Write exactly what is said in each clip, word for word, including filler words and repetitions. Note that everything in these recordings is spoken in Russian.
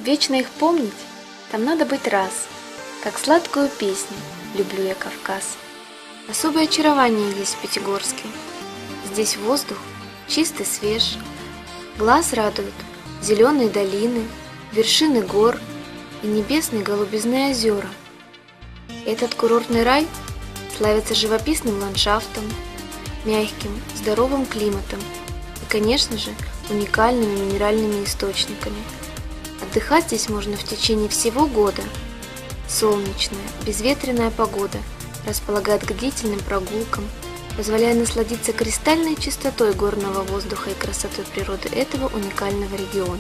вечно их помнить, там надо быть раз, как сладкую песню «Люблю я Кавказ». Особое очарование есть в Пятигорске. Здесь воздух чистый, свеж, глаз радуют зеленые долины, вершины гор и небесные голубизны озера. Этот курортный рай славится живописным ландшафтом, мягким, здоровым климатом и, конечно же, уникальными минеральными источниками. Отдыхать здесь можно в течение всего года. Солнечная, безветренная погода располагает к длительным прогулкам, позволяя насладиться кристальной чистотой горного воздуха и красотой природы этого уникального региона.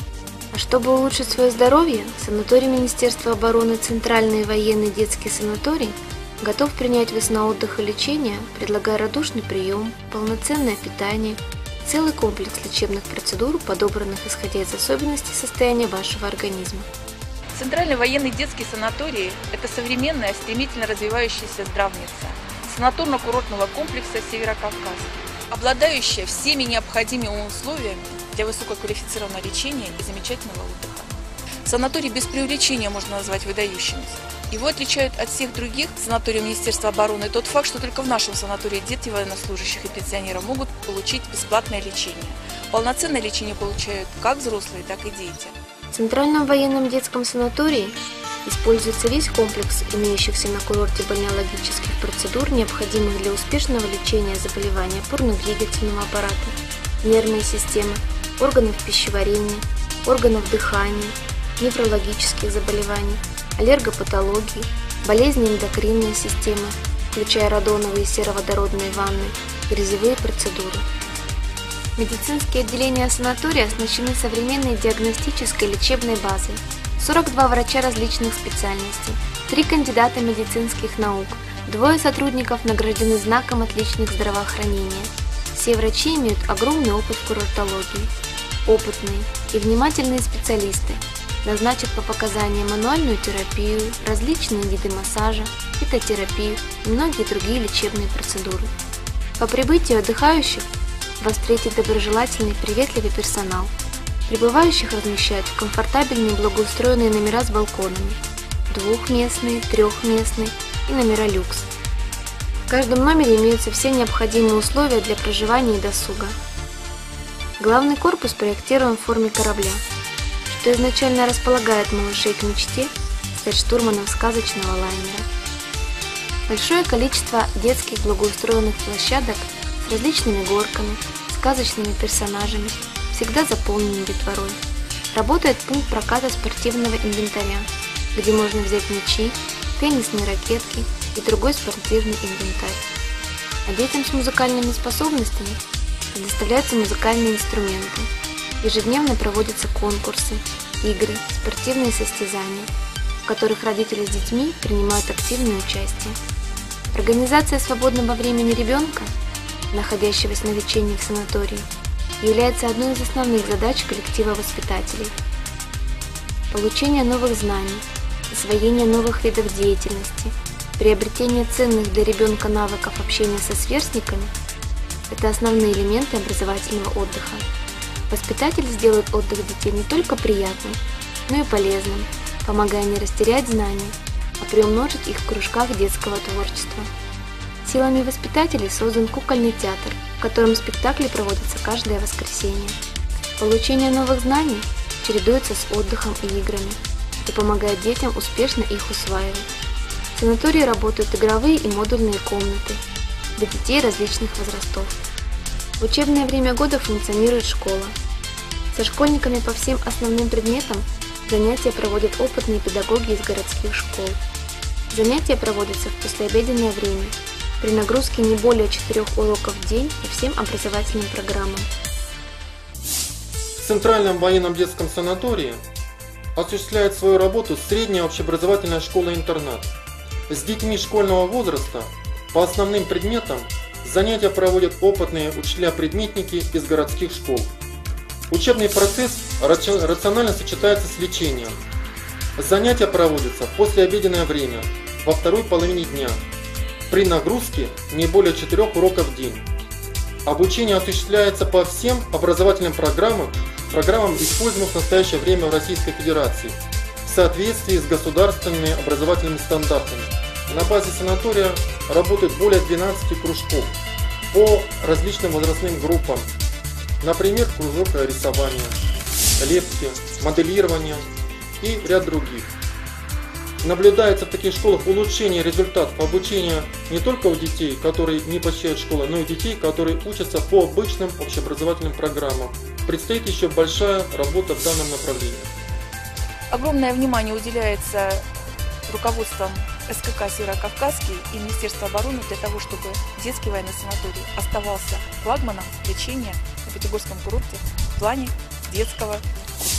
А чтобы улучшить свое здоровье, санаторий Министерства обороны «Центральный военный детский санаторий» готов принять вас на отдых и лечение, предлагая радушный прием, полноценное питание, целый комплекс лечебных процедур, подобранных исходя из особенностей состояния вашего организма. Центральный военный детский санаторий – это современная, стремительно развивающаяся здравница санаторно-курортного комплекса «Северокавказ», обладающая всеми необходимыми условиями для высококвалифицированного лечения и замечательного отдыха. Санаторий без преувеличения можно назвать выдающимся. Его отличают от всех других санаториев Министерства обороны тот факт, что только в нашем санатории дети военнослужащих и пенсионеров могут получить бесплатное лечение. Полноценное лечение получают как взрослые, так и дети. В Центральном военном детском санатории используется весь комплекс имеющихся на курорте бальнеологических процедур, необходимых для успешного лечения заболеваний опорно-двигательного аппарата, нервной системы, органов пищеварения, органов дыхания, неврологических заболеваний, аллергопатологии, болезни эндокринной системы, включая радоновые и сероводородные ванны, грязевые процедуры. Медицинские отделения санатория оснащены современной диагностической лечебной базой, сорок два врача различных специальностей, три кандидата медицинских наук, двое сотрудников награждены знаком отличных здравоохранения. Все врачи имеют огромный опыт в курортологии. Опытные и внимательные специалисты назначат по показаниям мануальную терапию, различные виды массажа, фитотерапию и многие другие лечебные процедуры. По прибытию отдыхающих вас встретит доброжелательный и приветливый персонал. Прибывающих размещают в комфортабельные благоустроенные номера с балконами, двухместные, трехместные и номера люкс. В каждом номере имеются все необходимые условия для проживания и досуга. Главный корпус проектирован в форме корабля, что изначально располагает малышей к мечте стать штурманом сказочного лайнера. Большое количество детских благоустроенных площадок с различными горками, сказочными персонажами, всегда заполнены детворой. Работает пункт проката спортивного инвентаря, где можно взять мячи, теннисные ракетки и другой спортивный инвентарь. А детям с музыкальными способностями предоставляются музыкальные инструменты. Ежедневно проводятся конкурсы, игры, спортивные состязания, в которых родители с детьми принимают активное участие. Организация свободного времени ребенка, находящегося на лечении в санатории, является одной из основных задач коллектива воспитателей. Получение новых знаний, освоение новых видов деятельности, приобретение ценных для ребенка навыков общения со сверстниками – это основные элементы образовательного отдыха. Воспитатель сделает отдых детей не только приятным, но и полезным, помогая не растерять знания, а приумножить их в кружках детского творчества. Силами воспитателей создан кукольный театр, в котором спектакли проводятся каждое воскресенье. Получение новых знаний чередуется с отдыхом и играми, что помогает детям успешно их усваивать. В санатории работают игровые и модульные комнаты для детей различных возрастов. В учебное время года функционирует школа. Со школьниками по всем основным предметам занятия проводят опытные педагоги из городских школ. Занятия проводятся в послеобеденное время, при нагрузке не более четырех уроков в день по всем образовательным программам. В Центральном военном детском санатории осуществляет свою работу средняя общеобразовательная школа-интернат. С детьми школьного возраста по основным предметам занятия проводят опытные учителя-предметники из городских школ. Учебный процесс рационально сочетается с лечением. Занятия проводятся в послеобеденное время, во второй половине дня, при нагрузке не более четырех уроков в день. Обучение осуществляется по всем образовательным программам программам, используемым в настоящее время в Российской Федерации, в соответствии с государственными образовательными стандартами. На базе санатория работает более двенадцати кружков по различным возрастным группам, например, кружок рисования, лепки, моделирования и ряд других. Наблюдается в таких школах улучшение результатов обучения не только у детей, которые не посещают школу, но и детей, которые учатся по обычным общеобразовательным программам. Предстоит еще большая работа в данном направлении. Огромное внимание уделяется руководством эс ка ка «Северокавказский» и Министерства обороны для того, чтобы детский военный санаторий оставался флагманом лечения на Пятигорском курорте в плане детского